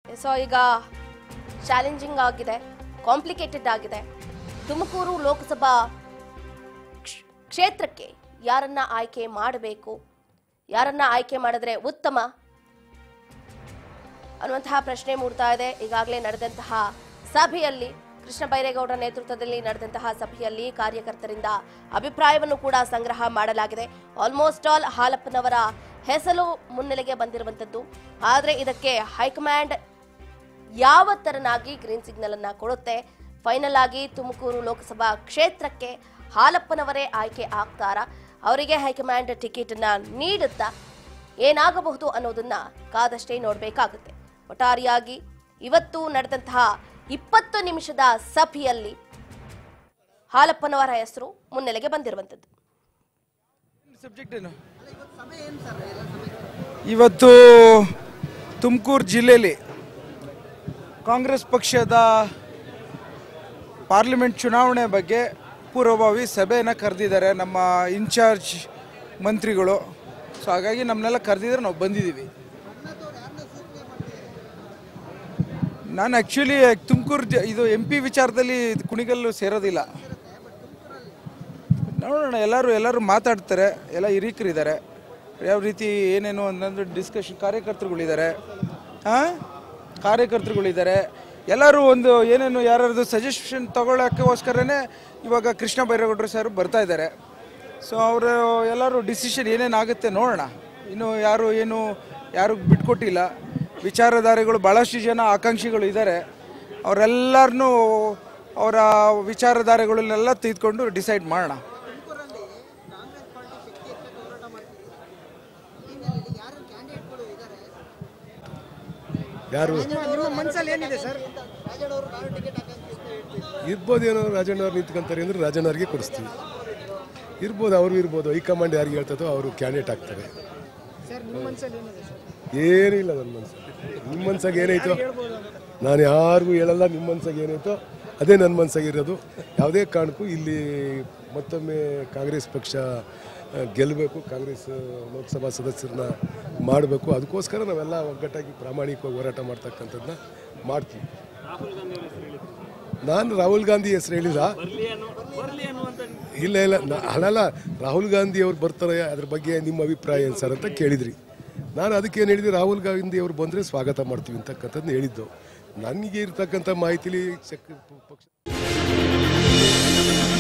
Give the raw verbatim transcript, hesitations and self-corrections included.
So ಈಗ challenging ಆಗಿದೆ, complicated ಆಗಿದೆ. ತುಮಕೂರು ಲೋಕಸಭಾ ಕ್ಷೇತ್ರಕ್ಕೆ ಯಾರನ್ನ ಆಯ್ಕೆ ಮಾಡಬೇಕು, ಯಾರನ್ನ ಆಯ್ಕೆ ಮಾಡಿದ್ರೆ ಉತ್ತಮ ಅನ್ನುವಂತಹ ಪ್ರಶ್ನೆ ಮೂಡ್ತಾ ಇದೆ. ಈಗಾಗಲೇ ನಡೆದಂತಹ ಸಭೆಯಲ್ಲಿ, ಕೃಷ್ಣ ಬೈರೇಗೌಡರ ನೇತೃತ್ವದಲ್ಲಿ ನಡೆದಂತಹ ಸಭೆಯಲ್ಲಿ ಕಾರ್ಯಕರ್ತರಿಂದ ಅಭಿಪ್ರಾಯವನ್ನು ಕೂಡ ಸಂಗ್ರಹ ಮಾಡಲಾಗಿದೆ. ಆಲ್ಮೋಸ್ಟ್ ಆಲ್ ಹಾಲಪ್ಪನವರ ಹೆಸರು ಮುನ್ನೆಲೆಗೆ ಬಂದಿರುವಂತದ್ದು. ಆದರೆ ಇದಕ್ಕೆ ಹೈಕಮಾಂಡ್ ಯಾವ ತರನಾಗಿ ಗ್ರೀನ್ ಸಿಗ್ನಲ್ ಅನ್ನ ಕೊಡುತ್ತೆ, ಫೈನಲ್ ಆಗಿ ತುಮಕೂರು ಲೋಕಸಭಾ ಕ್ಷೇತ್ರಕ್ಕೆ ಹಾಲಪ್ಪನವರೇ ಆಯ್ಕೆ ಆಗ್ತಾರಾ, ಅವರಿಗೆ ಹೈಕಮಾಂಡ್ ಟಿಕೆಟ್ ಅನ್ನ ನೀಡುತ್ತಾ, ಏನಾಗಬಹುದು ಅನ್ನೋದನ್ನ ಕಾದಷ್ಟೇ ನೋಡಬೇಕಾಗುತ್ತೆ. ಒಟ್ಟಾರೆಯಾಗಿ ಇವತ್ತು ನಡೆದಂತಹ ಇಪ್ಪತ್ತು ನಿಮಿಷದ ಸಭೆಯಲ್ಲಿ ಹಾಲಪ್ಪನವರ ಹೆಸರು ಮುನ್ನೆಲೆಗೆ ಬಂದಿರುವಂತದ್ದು. ಇವತ್ತು ತುಮಕೂರು ಜಿಲ್ಲೆಯಲ್ಲಿ ಕಾಂಗ್ರೆಸ್ ಪಕ್ಷದ ಪಾರ್ಲಿಮೆಂಟ್ ಚುನಾವಣೆ ಬಗ್ಗೆ ಪೂರ್ವಭಾವಿ ಸಭೆಯನ್ನು ಕರೆದಿದ್ದಾರೆ ನಮ್ಮ ಇನ್ಚಾರ್ಜ್ ಮಂತ್ರಿಗಳು. ಸೊ ಹಾಗಾಗಿ ನಮ್ಮನ್ನೆಲ್ಲ ಕರೆದಿದ್ದಾರೆ, ನಾವು ಬಂದಿದ್ದೀವಿ. ನಾನು ಆ್ಯಕ್ಚುಲಿ ತುಮಕೂರು ಜ ಇದು ಎಂ ಪಿ ವಿಚಾರದಲ್ಲಿ ಕುಣಿಗಲ್ಲು ಸೇರೋದಿಲ್ಲ. ನೋಡೋಣ, ಎಲ್ಲರೂ ಎಲ್ಲರೂ ಮಾತಾಡ್ತಾರೆ, ಎಲ್ಲ ಹಿರೀಕರಿದ್ದಾರೆ, ಯಾವ ರೀತಿ ಏನೇನು ಅನ್ನೋದು ಡಿಸ್ಕಷನ್. ಕಾರ್ಯಕರ್ತರುಗಳಿದ್ದಾರೆ, ಹಾಂ ಕಾರ್ಯಕರ್ತರುಗಳಿದ್ದಾರೆ ಎಲ್ಲರೂ ಒಂದು ಏನೇನು ಯಾರ್ಯಾರ್ದು ಸಜೆಷನ್ ತೊಗೊಳಕ್ಕೋಸ್ಕರನೇ ಇವಾಗ ಕೃಷ್ಣ ಬೈರೇಗೌಡರು ಸರ್ ಬರ್ತಾ ಇದ್ದಾರೆ. ಸೊ ಅವರು ಎಲ್ಲರೂ ಡಿಸಿಷನ್ ಏನೇನಾಗುತ್ತೆ ನೋಡೋಣ. ಇನ್ನು ಯಾರು ಏನು ಯಾರು ಬಿಟ್ಕೊಟ್ಟಿಲ್ಲ. ವಿಚಾರಧಾರೆಗಳು ಭಾಳಷ್ಟು ಜನ ಆಕಾಂಕ್ಷಿಗಳು ಇದ್ದಾರೆ. ಅವರೆಲ್ಲರನ್ನೂ ಅವರ ವಿಚಾರಧಾರೆಗಳನ್ನೆಲ್ಲ ತೆಗೆದುಕೊಂಡು ಡಿಸೈಡ್ ಮಾಡೋಣ. ಯಾರು ಇರ್ಬೋದೇನೋ ರಾಜಣ್ಣವ್ರು ನಿಂತ್ಕೊಂತಾರೆ ಅಂದರೆ ರಾಜಣ್ಣವ್ರಿಗೆ ಕೊಡಿಸ್ತೀವಿ. ಇರ್ಬೋದು, ಅವರು ಇರ್ಬೋದು. ಹೈಕಮಾಂಡ್ ಯಾರಿಗೆ ಹೇಳ್ತದೋ ಅವರು ಕ್ಯಾಂಡಿಡೇಟ್ ಆಗ್ತಾರೆ. ಏನೂ ಇಲ್ಲ ನನ್ನ ಮನಸ್ಸಲ್ಲಿ. ನಿಮ್ಮ ಮನ್ಸಾಗ ಏನಾಯ್ತು ನಾನು ಯಾರಿಗೂ ಹೇಳಲ್ಲ. ನಿಮ್ಮ ಮನ್ಸಾಗ ಏನಾಯ್ತೋ ಅದೇ ನನ್ನ ಮನಸ್ಸಾಗಿರೋದು. ಯಾವುದೇ ಕಾರಣಕ್ಕೂ ಇಲ್ಲಿ ಮತ್ತೊಮ್ಮೆ ಕಾಂಗ್ರೆಸ್ ಪಕ್ಷ ಗೆಲ್ಲಬೇಕು, ಕಾಂಗ್ರೆಸ್ ಲೋಕಸಭಾ ಸದಸ್ಯರನ್ನ ಮಾಡಬೇಕು. ಅದಕ್ಕೋಸ್ಕರ ನಾವೆಲ್ಲ ಒಗ್ಗಟ್ಟಾಗಿ ಪ್ರಾಮಾಣಿಕವಾಗಿ ಹೋರಾಟ ಮಾಡ್ತಕ್ಕಂಥದ್ದನ್ನ ಮಾಡ್ತೀವಿ. ನಾನು ರಾಹುಲ್ ಗಾಂಧಿ ಹೆಸರು ಹೇಳಿದ ಇಲ್ಲ ಇಲ್ಲ ಅಲ್ಲಲ್ಲ ರಾಹುಲ್ ಗಾಂಧಿ ಅವ್ರು ಬರ್ತಾರೆ, ಅದ್ರ ಬಗ್ಗೆ ನಿಮ್ಮ ಅಭಿಪ್ರಾಯ ಏನು ಸರ್ ಅಂತ ಕೇಳಿದ್ರಿ. ನಾನು ಅದಕ್ಕೇನು ಹೇಳಿದ್ವಿ, ರಾಹುಲ್ ಗಾಂಧಿ ಅವ್ರು ಬಂದರೆ ಸ್ವಾಗತ ಮಾಡ್ತೀವಿ ಅಂತಕ್ಕಂಥದ್ದು ಹೇಳಿದ್ದು. ನನಗೆ ಇರ್ತಕ್ಕಂಥ ಮಾಹಿತಿಲಿ ಪಕ್ಷ